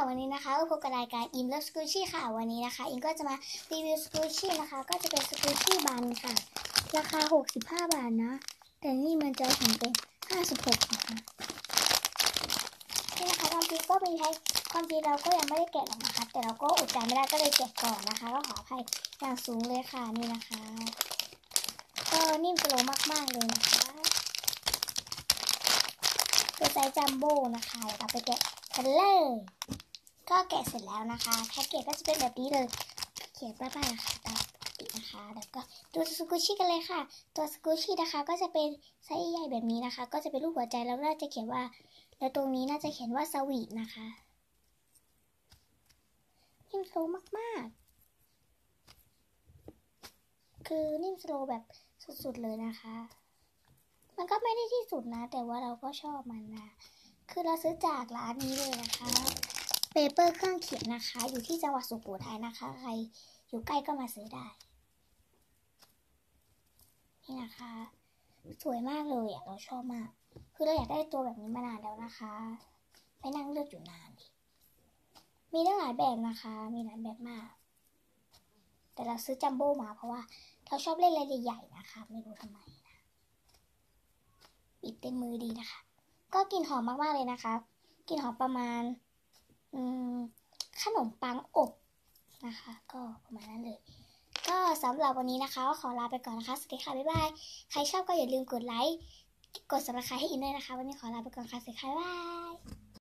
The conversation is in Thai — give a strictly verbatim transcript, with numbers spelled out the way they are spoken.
วันนี้นะคะก็พบกับรายการอิมเลิฟสกูชี่ค่ะวันนี้นะคะอิมก็จะมารีวิวสกูชี่นะคะก็จะเป็นสกูชี่บันค่ะราคาหกสิบห้าบาทนะแต่นี่มันจะถึงเป็นห้าสิบหกนะคะนี่นะคะความจริงก็มีใช้ความจริงเราก็ยังไม่ได้แกะหรอกนะคะแต่เราก็อดใจไม่ได้ก็เลยแกะก่อนนะคะก็ขออภัยอย่างสูงเลยค่ะนี่นะคะก็นิ่มสโลว์มากๆเลยนะคะเป็นไซส์จัมโบ้นะคะเดี๋ยวเราไปแกะกันเลยก็แกะเสร็จแล้วนะคะแพ็กเกจก็จะเป็นแบบนี้เลยเขียนป้ายๆนะคะตามปกตินะคะแล้วก็ดูสกูชี่กันเลยค่ะตัวสกูชี่นะคะก็จะเป็นไซส์ใหญ่แบบนี้นะคะก็จะเป็นรูปหัวใจแล้วน่าจะเขียนว่าแล้วตรงนี้น่าจะเขียนว่าสวีทนะคะนิ่มสโลว์มากๆคือนิ่มสโลว์แบบสุดๆเลยนะคะมันก็ไม่ได้ที่สุดนะแต่ว่าเราก็ชอบมันนะคือเราซื้อจากร้านนี้เลยนะคะเปเปอร์เครื่องเขียนนะคะอยู่ที่จังหวัดสุโขทัยนะคะใครอยู่ใกล้ก็มาซื้อได้นี่นะคะสวยมากเลยอ่ะเราชอบมากคือเราอยากได้ตัวแบบนี้มานานแล้วนะคะไปนั่งเลือกอยู่นานดิมีตั้งหลายแบบนะคะมีหลายแบบมากแต่เราซื้อจัมโบ้มาเพราะว่าเราชอบเล่นอะไรใหญ่ๆนะคะไม่รู้ทำไมนะปิดเต็มมือดีนะคะก็กลิ่นหอมมากๆเลยนะคะกลิ่นหอมประมาณอืมขนมปังอบนะคะก็ประมาณนั้นเลยก็สำหรับวันนี้นะคะก็ขอลาไปก่อนนะคะสวัสดีค่ะบ๊ายบายใครชอบก็อย่าลืมกดไลค์กด ซับสไครบ์ ให้อินด้วยนะคะวันนี้ขอลาไปก่อนค่ะสวัสดีค่ะบ๊ายบาย